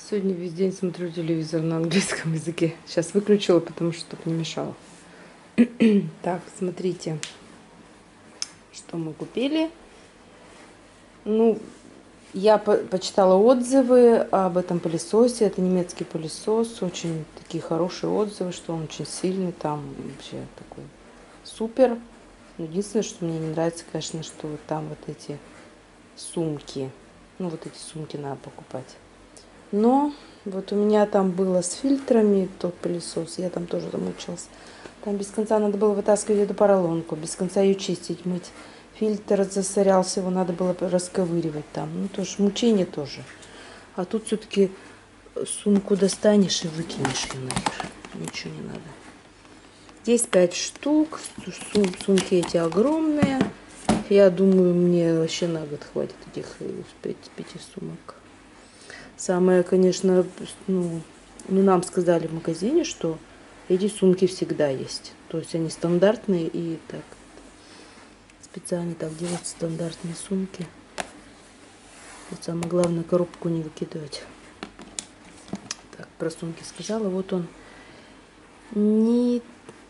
Сегодня весь день смотрю телевизор на английском языке. Сейчас выключила, потому что чтобы не мешало. Так, смотрите, что мы купили. Ну, я почитала отзывы об этом пылесосе. Это немецкий пылесос. Очень такие хорошие отзывы, что он очень сильный. Там вообще такой супер. Но единственное, что мне не нравится, конечно, что вот там вот эти сумки. Ну, вот эти сумки надо покупать. Но вот у меня там было с фильтрами тот пылесос. Я там тоже замучилась. Там без конца надо было вытаскивать эту поролонку. Без конца ее чистить, мыть. Фильтр засорялся, его надо было расковыривать там. Ну, тоже мучение тоже. А тут все-таки сумку достанешь и выкинешь ее наверх. Ничего не надо. Здесь 5 штук. Сумки эти огромные. Я думаю, мне вообще на год хватит этих 5 сумок. Самое, конечно, ну, нам сказали в магазине, что эти сумки всегда есть. То есть они стандартные и так. Специально так делают стандартные сумки. Вот самое главное, коробку не выкидывать. Так, про сумки сказала. Вот он. Нилфиск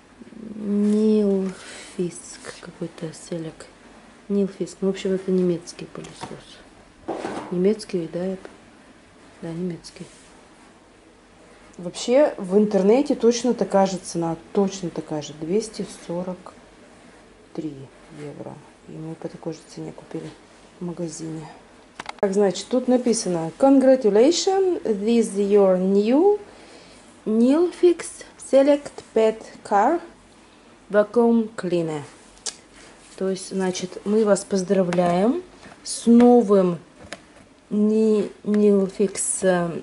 какой-то селек. Нилфиск. Ну, в общем, это немецкий пылесос. Немецкий, да? Да, немецкий. Вообще в интернете точно такая же цена. Точно такая же. 243 евро. И мы по такой же цене купили в магазине. Так, значит, тут написано: Congratulations, this is your new Nilfisk Select Pet Car Vacuum Cleaner. То есть, значит, мы вас поздравляем с новым Nilfisk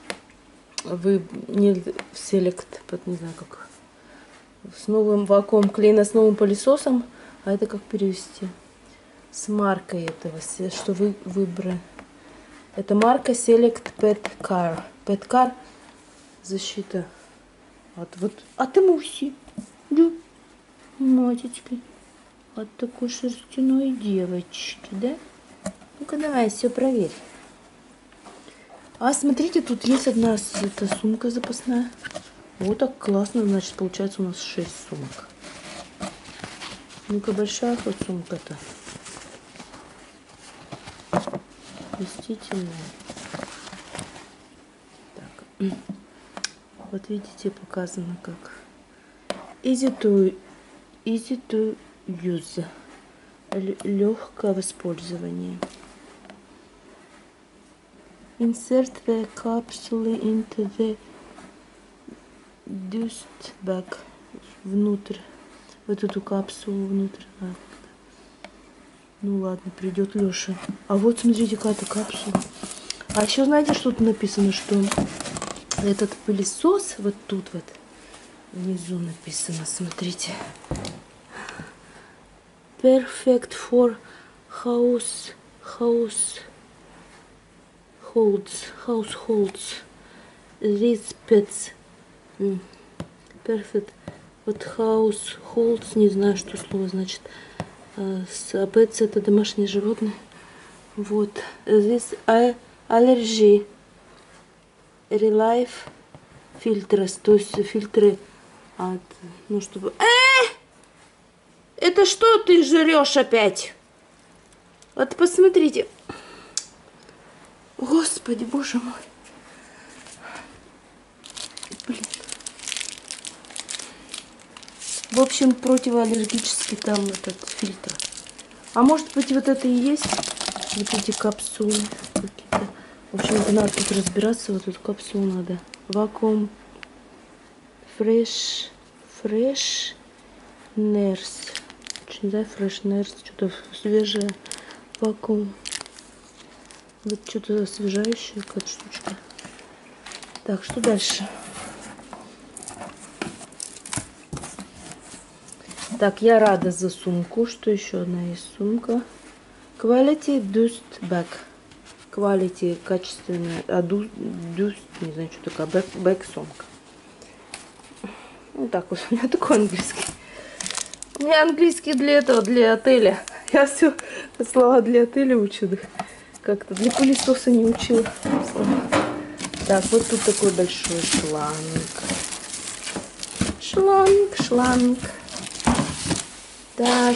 Select, не знаю как, с новым вакуум клина, с новым пылесосом. А это как перевести? С маркой этого, что вы выбрали. Это марка Select Pet Car. Pet Car защита от эмульсии. Да, матечки. От такой шерстяной девочки, да? Ну-ка давай, все проверь. А смотрите, тут есть одна сумка запасная. Вот так классно, значит, получается у нас 6 сумок. Ну-ка, большая хоть сумка-то. Вместительная. Так. Вот видите, показано как. Easy to use. Легкое в использовании. Insert the capsule into the dust bag. Внутрь. Вот эту капсулу внутрь. Ну ладно, придет Леша. А вот смотрите, какая-то капсула. А еще знаете, что тут написано, что этот пылесос вот тут вот внизу написано, смотрите. Perfect for households. These pets. Perfect. Вот households, не знаю, что слово значит. Pets это домашние животные. Вот. This allergy relief filters. То есть фильтры от, ну чтобы... Это что ты жрешь опять? Вот посмотрите. Господи, боже мой. Блин. В общем, противоаллергический там этот фильтр. А может быть, вот это и есть? Вот эти капсулы какие-то. В общем, это надо тут разбираться. Вот эту капсулу надо. Вакуум. Fresh Nurse. Не знаю, Fresh Nurse. Что-то свежее. Вакуум. Вот что-то освежающее, какая-то штучка. Так, что дальше? Так, я рада за сумку. Что еще одна есть сумка? Quality Dust Bag. Quality качественная. А Dust, не знаю, что такое. Бэк сумка. Вот так вот. У меня такой английский. У меня английский для этого, для отеля. Я все слова для отеля учу. Как-то для пылесоса не учила. Так, вот тут такой большой шланг. Шланг. Так.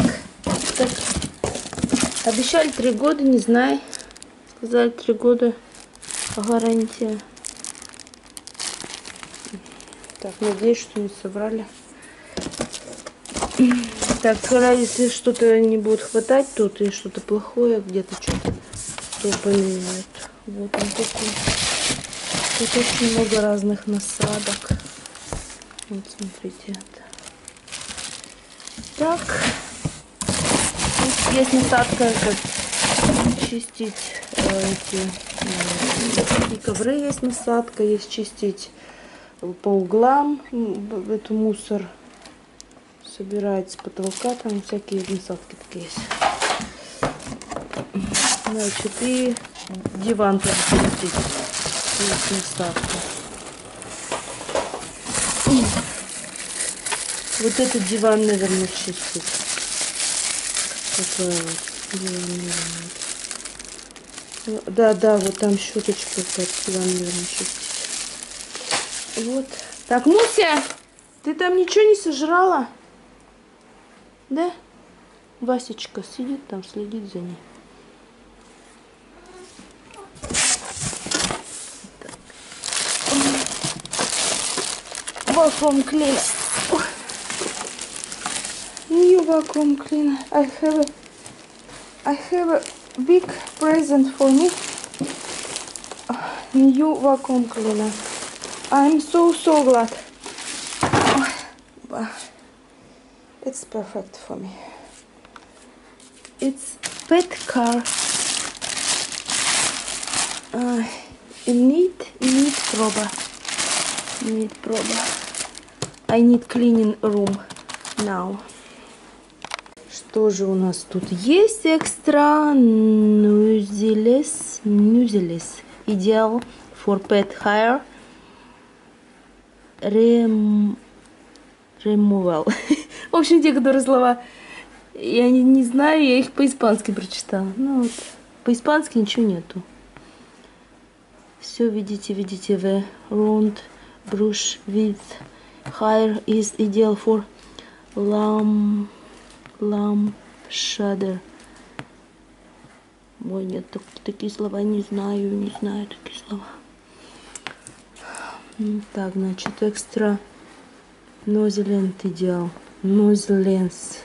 Обещали 3 года, не знаю. Сказали 3 года гарантия. Так, надеюсь, что не соврали. Так, сказали, если что-то не будет хватать тут и что-то плохое, где-то что-то, то поменяют. Вот он такой. Тут очень много разных насадок. Вот, смотрите это. Так. Тут есть насадка, как чистить и ковры есть насадка, есть чистить по углам эту мусор. Собирать с потолка, там всякие насадки такие есть. Значит, и диван тоже чистить. Есть насадка. Вот этот диван, наверное, чистить. Такой вот диван, наверное. Да, вот там щеточка, этот диван, наверное, чистить. Вот. Так, Муся, ты там ничего не сожрала? Да? Васечка сидит там, следит за ней. Vacuum cleaner. New vacuum cleaner. I have a big present for me. New vacuum cleaner. I'm so glad. It's perfect for me. It's pet car. Need proba. I need cleaning room now. Что же у нас тут есть экстра? Nuzziles. Ideal for pet hair. Removal. В общем, те, которые слова я не знаю, я их по-испански прочитала. Ну вот, по-испански ничего нету. Все видите, the round brush with hair is ideal for lamp shader. Ой, нет, такие слова не знаю такие слова. Так, значит, экстра Nozless идеал. Nozless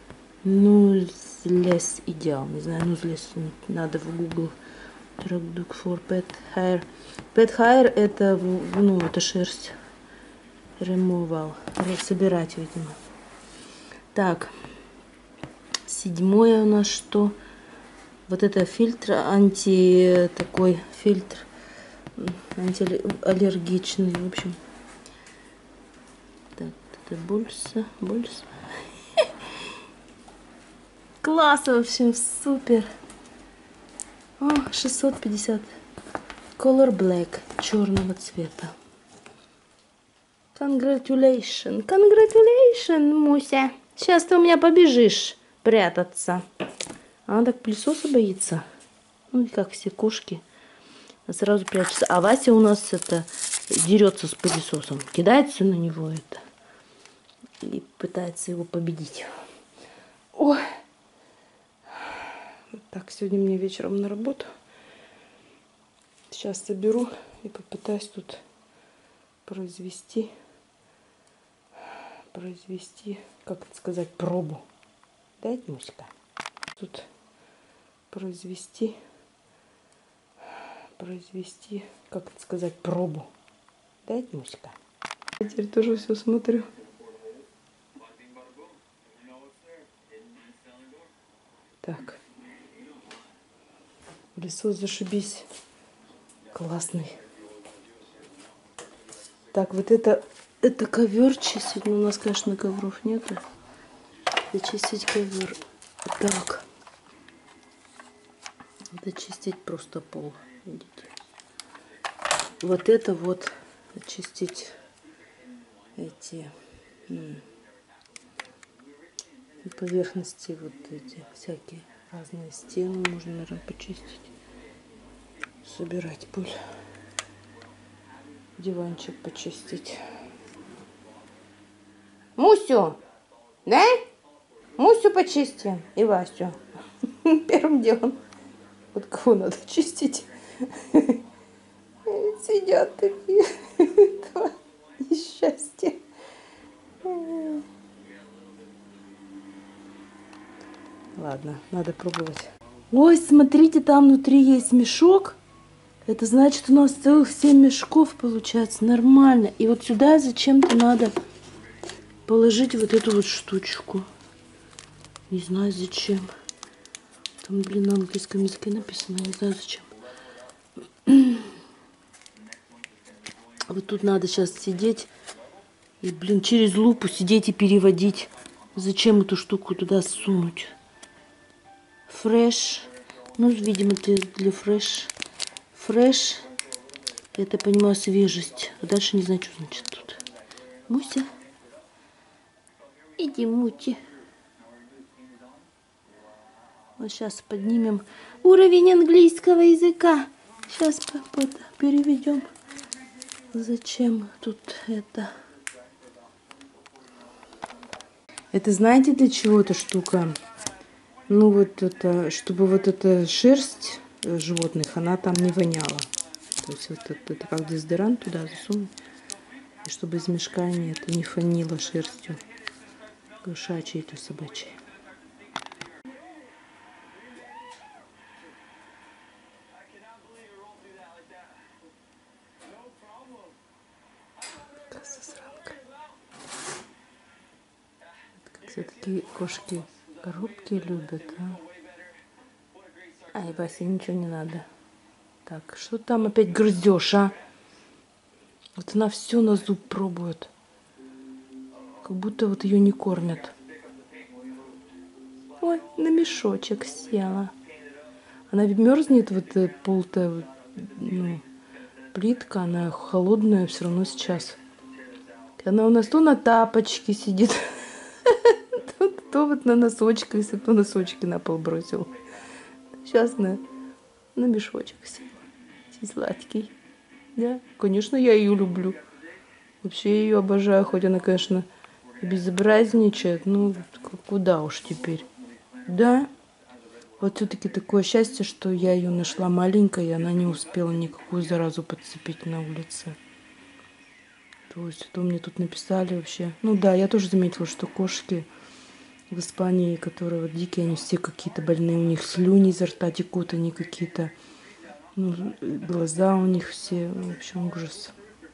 идеал. Не знаю, Nozless надо в Google. Track for pet hair. Pet hair это, ну, это шерсть. Removal. Собирать, видимо. Так. 7-е у нас что? Вот это фильтр такой фильтр антиаллергичный, в общем. Так, это больше. Класс, в общем, супер. О, 650. Color black, черного цвета. Congratulations, Муся. Сейчас ты у меня побежишь прятаться. Она так пылесоса боится. Ну, как все кошки. Сразу прячется. А Вася у нас это дерется с пылесосом. Кидается на него это. И пытается его победить. Ой. Так, сегодня мне вечером на работу. Сейчас соберу и попытаюсь тут произвести, как это сказать, пробу. Да, Муська? Тут произвести, как это сказать, пробу. Да, Муська? Я теперь тоже все смотрю. Так. Пылесос зашибись. Классный. Так, вот это ковер чистить. Ну, у нас, конечно, ковров нету. Зачистить ковер. Так. Это чистить просто пол. Видите? Вот это вот чистить эти поверхности, вот эти всякие разные стены можно, наверное, почистить. Собирать пыль. диванчик почистить. Мусю! Да? Мусю почисти. И Васю. Первым делом. Вот кого надо чистить. Сидят такие. Два несчастья. Ладно, надо пробовать. Ой, смотрите, там внутри есть мешок. Это значит, у нас целых 7 мешков получается. Нормально. И вот сюда зачем-то надо положить вот эту вот штучку. Не знаю зачем. Там, блин, на английском языке написано. Не знаю зачем. Вот тут надо сейчас сидеть и, блин, через лупу сидеть и переводить. Зачем эту штуку туда сунуть? Фреш. Ну, видимо, это для фреш. Фреш. Это, понимаю, свежесть. А дальше не знаю, что значит тут. Муся. Иди, Мути. Вот сейчас поднимем уровень английского языка. Сейчас переведем. Зачем тут это? Это знаете, для чего эта штука? Ну вот это, чтобы вот эта шерсть животных, она там не воняла. То есть вот это как дезодорант туда засунуть. И чтобы из мешка это не фанило шерстью. Кошачьей, то собачьей. Все-таки кошки коробки любят, а? Ай, Васе, ничего не надо. Так, что там опять грызешь, а? Вот она все на зуб пробует. Как будто вот ее не кормят. Ой, на мешочек села. Она ведь мерзнет, вот пол-то, ну, плитка, она холодная все равно сейчас. Она у нас то на тапочке сидит, то вот на носочках, если кто носочки на пол бросил. Сейчас на мешочек села. Сладкий. Да, конечно, я ее люблю. Вообще я ее обожаю, хоть она, конечно, безобразничает. Ну, куда уж теперь. Да. Вот все-таки такое счастье, что я ее нашла маленькой, и она не успела никакую заразу подцепить на улице. То есть, это мне тут написали вообще. Ну да, я тоже заметила, что кошки в Испании, которые вот дикие, они все какие-то больные, у них слюни изо рта текут, они какие-то, ну, глаза у них все, в общем, ужас.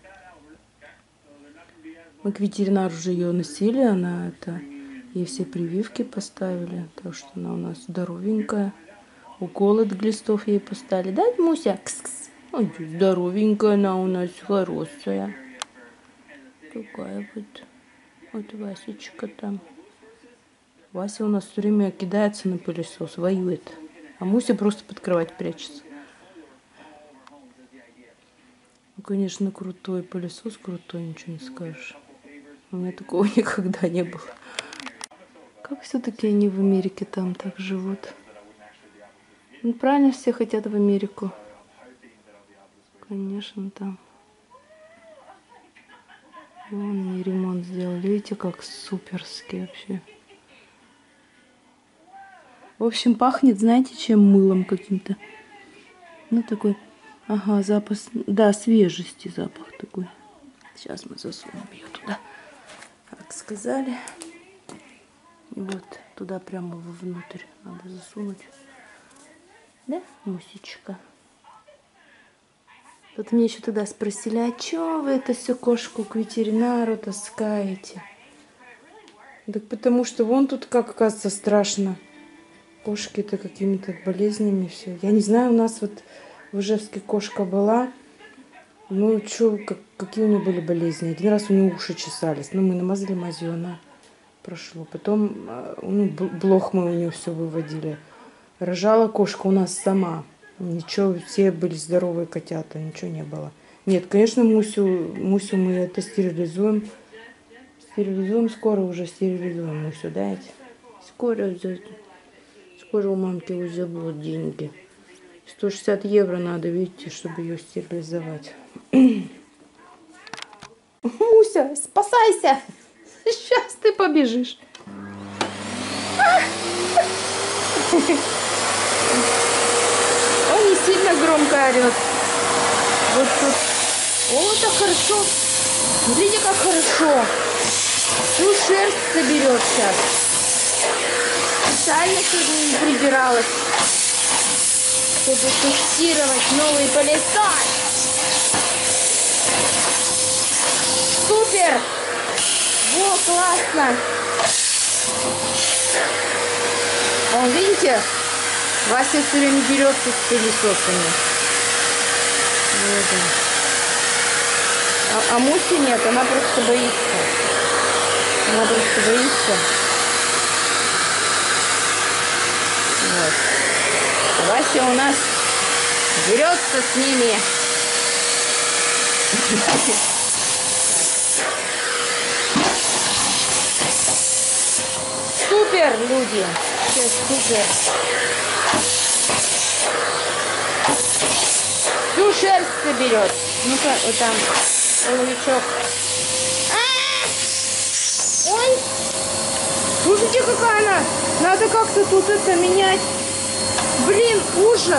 Мы к ветеринару уже ее носили, она это, ей все прививки поставили, так что она у нас здоровенькая. Укол от глистов ей поставили. Да, Муся? Кс-кс. Ой, здоровенькая она у нас, хорошая. Такая вот. Вот Васечка там. Вася у нас все время кидается на пылесос, воюет. А Муся просто под кровать прячется. Ну, конечно, крутой пылесос, крутой, ничего не скажешь. У меня такого никогда не было. Как все-таки они в Америке там так живут? Ну, правильно, все хотят в Америку. Конечно, там. Вон они ремонт сделали. Видите, как суперски вообще. В общем, пахнет, знаете, чем? Мылом каким-то. Ну, такой, ага, запах, да, свежести запах такой. Сейчас мы засунем ее туда, как сказали. И вот туда прямо вовнутрь надо засунуть. Да, Мусечка? Вот мне еще тогда спросили, а что вы это все кошку к ветеринару таскаете? Так потому что вон тут, как оказывается, страшно. Кошки-то какими-то болезнями все. Я не знаю, у нас вот в Ижевске кошка была. Ну, что, какие у нее были болезни? Один раз у нее уши чесались. Ну, мы намазали мазью, она прошло. Потом, ну, блох мы у нее все выводили. Рожала кошка у нас сама. Ничего, все были здоровые котята, ничего не было. Нет, конечно, Мусю мы это стерилизуем. Стерилизуем, скоро уже стерилизуем Мусю, да? Скоро у мамки уже будут деньги. 160 евро надо, видите, чтобы ее стерилизовать. Муся, спасайся. Сейчас ты побежишь. Он не сильно громко орет. Вот тут. О, так хорошо. Смотрите, как хорошо. Всю шерсть соберет сейчас. Специально сегодня не прибиралась, чтобы тестировать новый пылесос. Супер! Во, классно! Вон, видите? Вася все время дерется с пылесосами. Вот он. А Муси нет, она просто боится. Она просто боится. Вот. Вася у нас дерется с ними. Супер, люди! Сейчас супер! Всю шерсть соберет. Ну-ка, вот там половичок. Ой! Слушайте, какая она! Надо как-то тут это менять. Блин, ужас!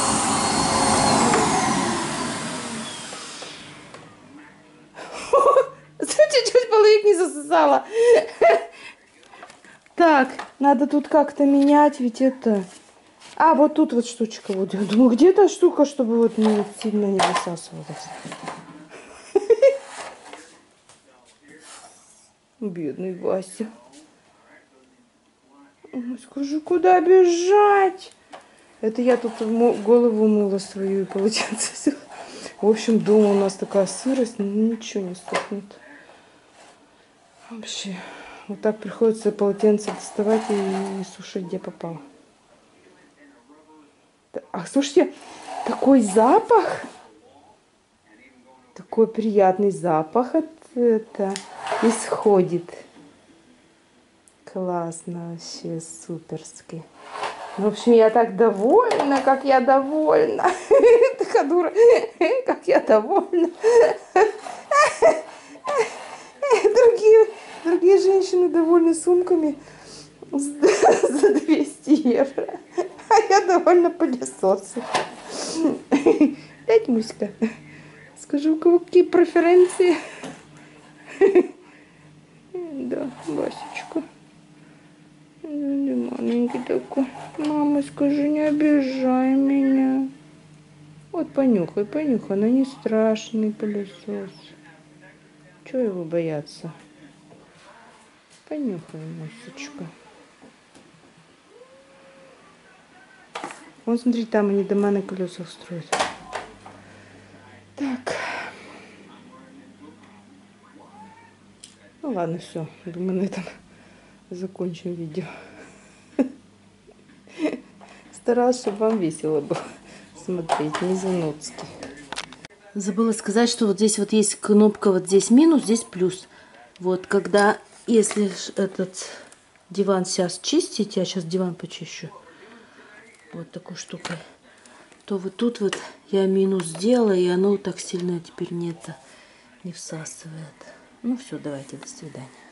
Чуть половик не засосала. Так, надо тут как-то менять, ведь это... А, вот тут вот штучка. Вот. Я думаю, где эта штука, чтобы вот не сильно не высасывалась. Бедный Вася. Скажи, куда бежать? Это я тут голову мыла свою и полотенце. В общем, дома у нас такая сырость, ничего не сохнет. Вообще, вот так приходится полотенце доставать и сушить, где попало. А слушайте, такой запах, такой приятный запах от это исходит. Классно, вообще суперски. В общем, я так довольна, как я довольна. Такая дура, как я довольна. Другие женщины довольны сумками за 200 евро. А я довольна пылесосом. Дядь Муська, скажи, у кого какие преференции? Да, Васечка. Маленький такой. Мама, скажи, не обижай меня. Вот понюхай, понюхай. Она не страшный пылесос. Чего его бояться? Понюхай, Мусечка. Вон, смотри, там они дома на колесах строят. Так. Ну ладно, все. Думаю, на этом закончим видео. Старалась, чтобы вам весело было смотреть, не занудски. Забыла сказать, что вот здесь вот есть кнопка, вот здесь минус, здесь плюс. Вот, когда, если этот диван сейчас чистить, я сейчас диван почищу, вот такой штукой, то вот тут вот я минус сделала, и оно так сильно теперь не всасывает. Ну все, давайте, до свидания.